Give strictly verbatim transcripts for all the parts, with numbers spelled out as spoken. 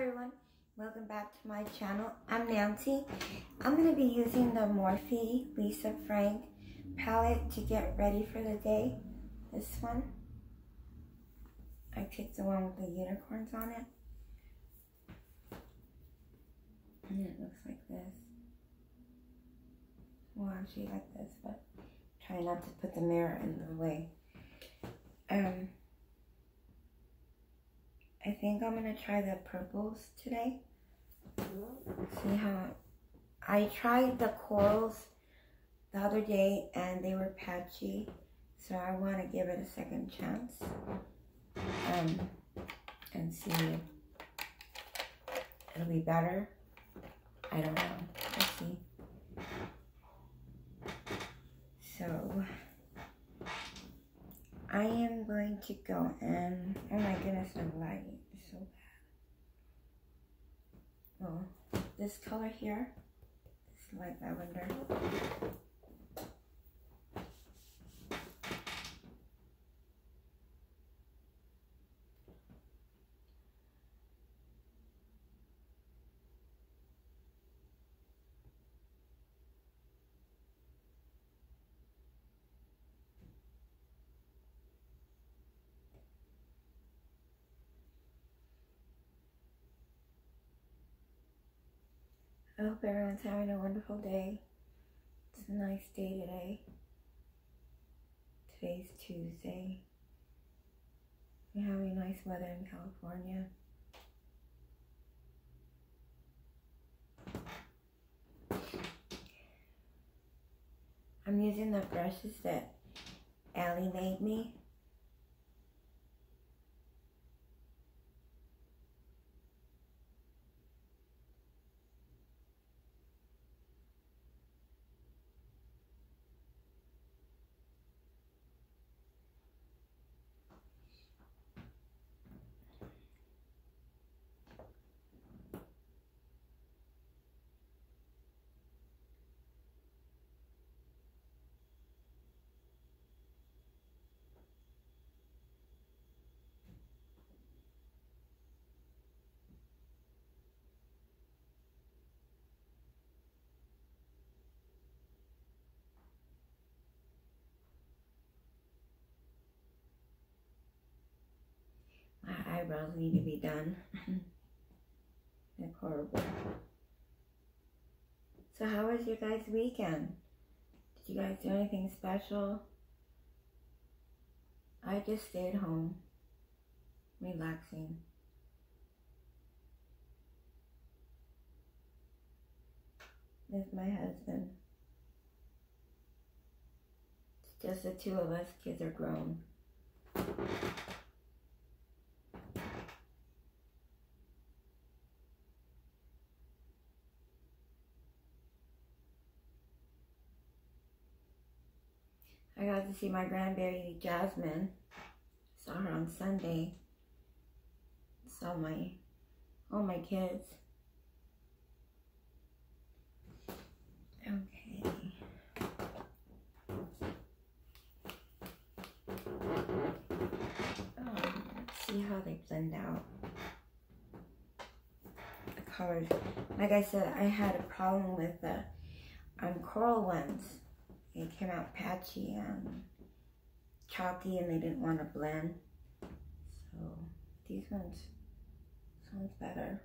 everyone, welcome back to my channel. I'm Nancy. I'm going to be using the Morphe Lisa Frank palette to get ready for the day. This one. I picked the one with the unicorns on it. And it looks like this. Well, actually like this, but try not to put the mirror in the way. Um... I think I'm going to try the purples today. See how... I tried the corals the other day and they were patchy. So I want to give it a second chance. Um, and see if it'll be better. I don't know. Let's see. So... I am going to go and, oh my goodness, the light is so bad. Oh, this color here, this light lavender. I hope everyone's having a wonderful day. It's a nice day today. Today's Tuesday. We're having nice weather in California. I'm using the brushes that Allie made me. My eyebrows need to be done. They're horrible. So how was your guys' weekend? Did you guys do anything special? I just stayed home, relaxing. With my husband. It's just the two of us, kids are grown. I got to see my grandbaby Jasmine. Saw her on Sunday. Saw my, all my kids. Okay. Oh, let's see how they blend out. The colors. Like I said, I had a problem with the um, coral ones. They came out patchy and chalky and they didn't want to blend. So these ones, this one's better.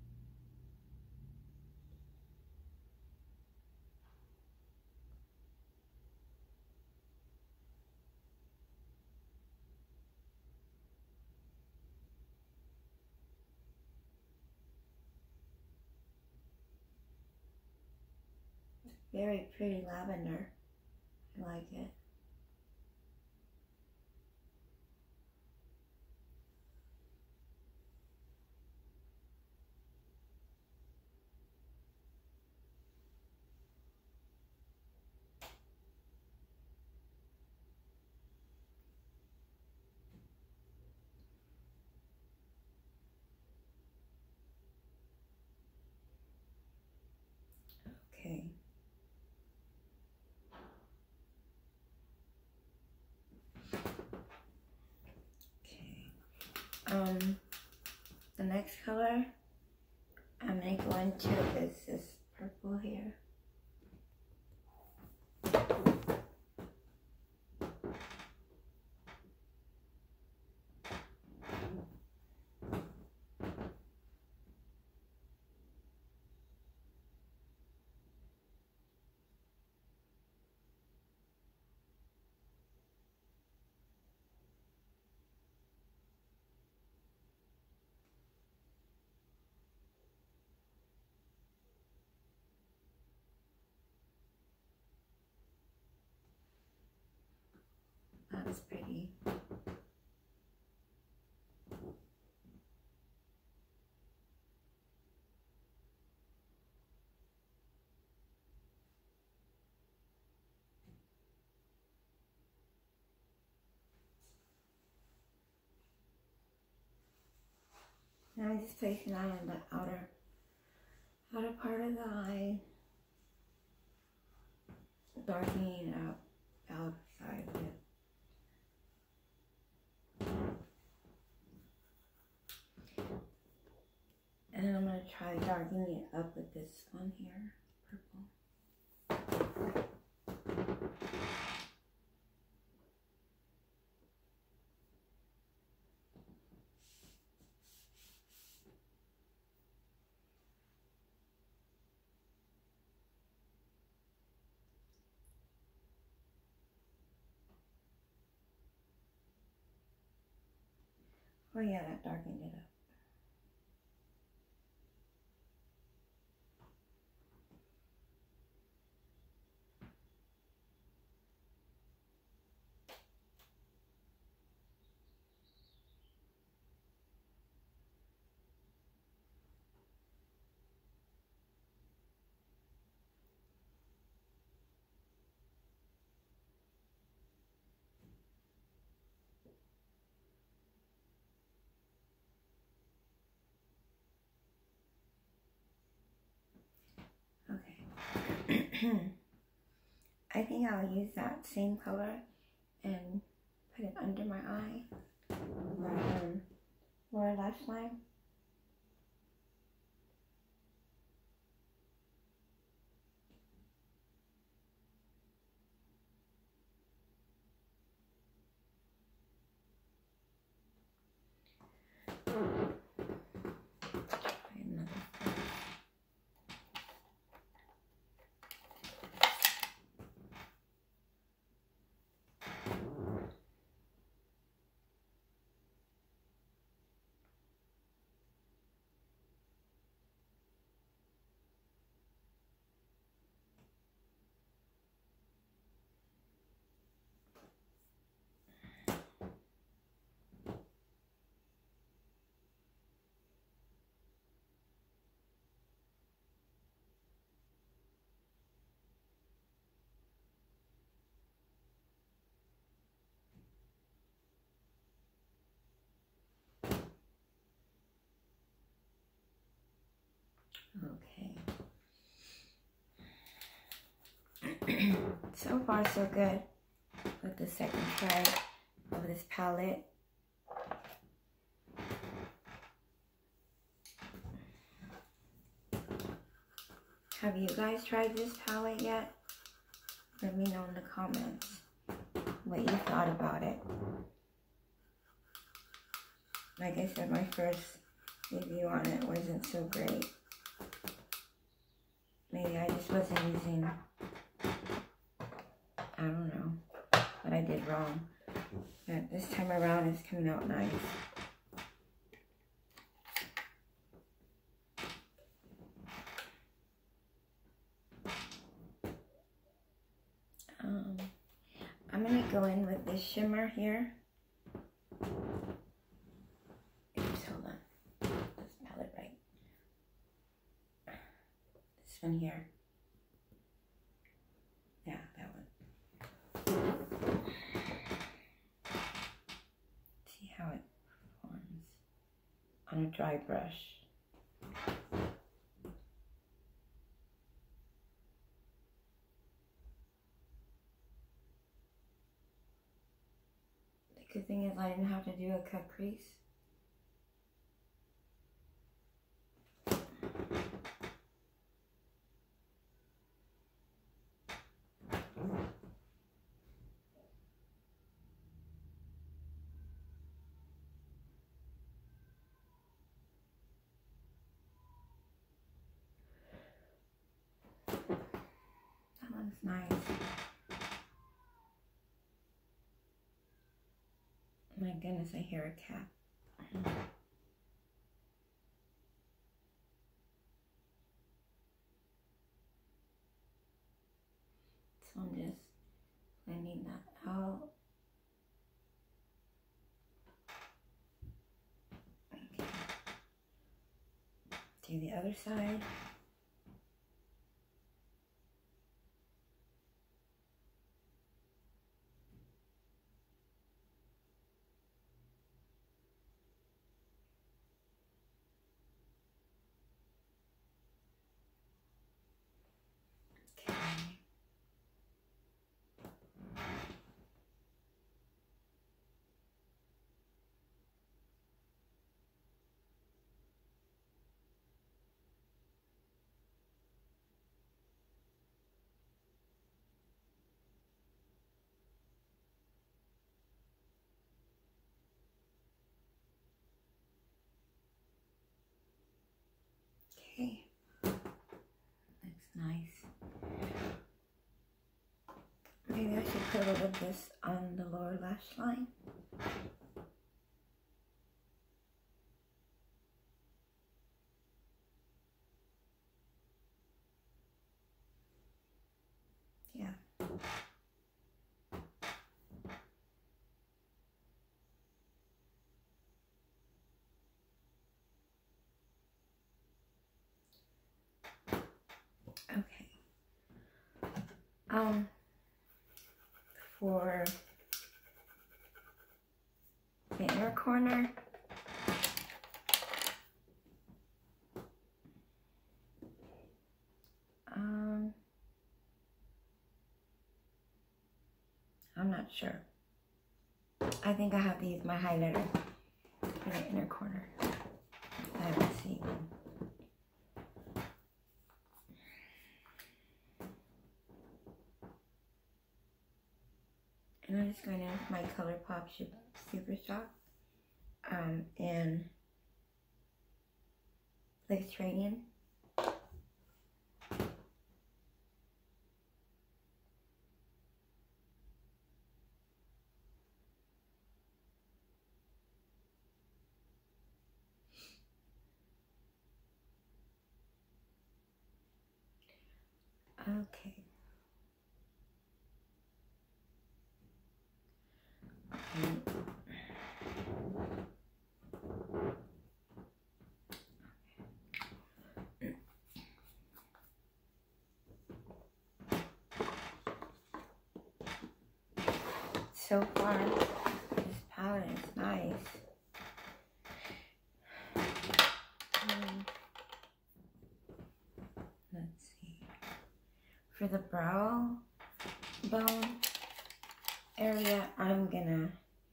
It's very pretty lavender. I like it. Okay. Um, the next color I'm going to go into this, this purple here. That's pretty. Now I'm just placing that on the outer, outer part of the eye, darkening it up outside of it. And then I'm going to try darkening it up with this one here, purple. Oh yeah, that darkened it up. I think I'll use that same color and put it under my eye, um, lower lash line. Okay. So far so good with the second try of this palette. Have you guys tried this palette yet? Let me know in the comments what you thought about it. Like I said, my first review on it wasn't so great. Maybe I just wasn't using, I don't know, what I did wrong. But this time around it's coming out nice. Um, I'm going to go in with this shimmer here. Oops, hold on. This palette right. This one here. Yeah, that one. See how it performs on a dry brush. The good thing is I didn't have to do a cut crease. looks nice. My goodness, I hear a cat. So I'm just blending that out. Okay. Do the other side. Okay, looks nice. Maybe I should put a little of this on the lower lash line. Yeah. Okay. Um, for the inner corner, um, I'm not sure. I think I have to use my highlighter for the inner corner. I haven't seen one. And I'm just going in with my ColourPop Super Shock um, in Mediterranean. Okay. Okay. So far, this palette is nice. Um, let's see. For the brow bone area, I'm gonna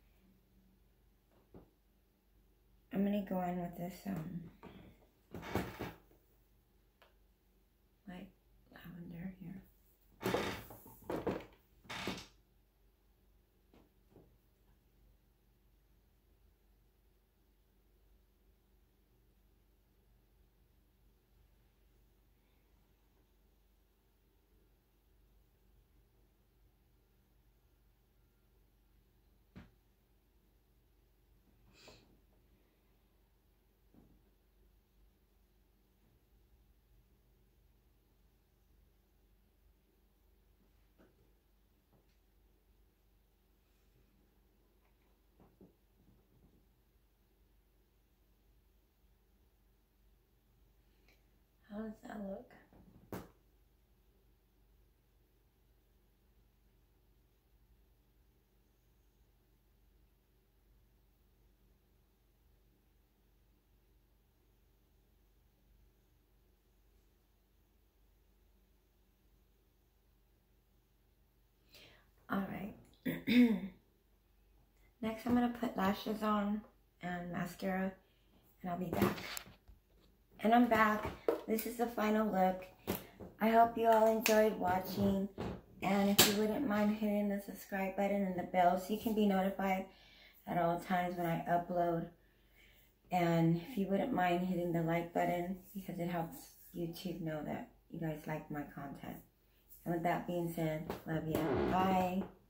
I'm gonna go in with this um light lavender here. How does that look? All right. Next, I'm gonna put lashes on and mascara, and I'll be back. And I'm back. This is the final look. I hope you all enjoyed watching. And if you wouldn't mind hitting the subscribe button and the bell so you can be notified at all times when I upload. And if you wouldn't mind hitting the like button because it helps YouTube know that you guys like my content And with that being said, love ya. Bye.